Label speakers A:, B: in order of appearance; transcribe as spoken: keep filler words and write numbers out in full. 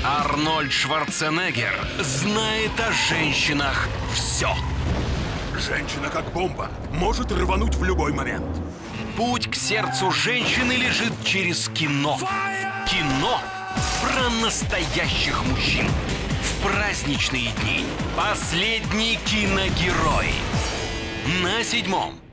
A: Арнольд Шварценеггер знает о женщинах все.
B: Женщина как бомба, может рвануть в любой момент.
A: Путь к сердцу женщины лежит через кино. Кино про настоящих мужчин. В праздничные дни последний киногерой. На седьмом.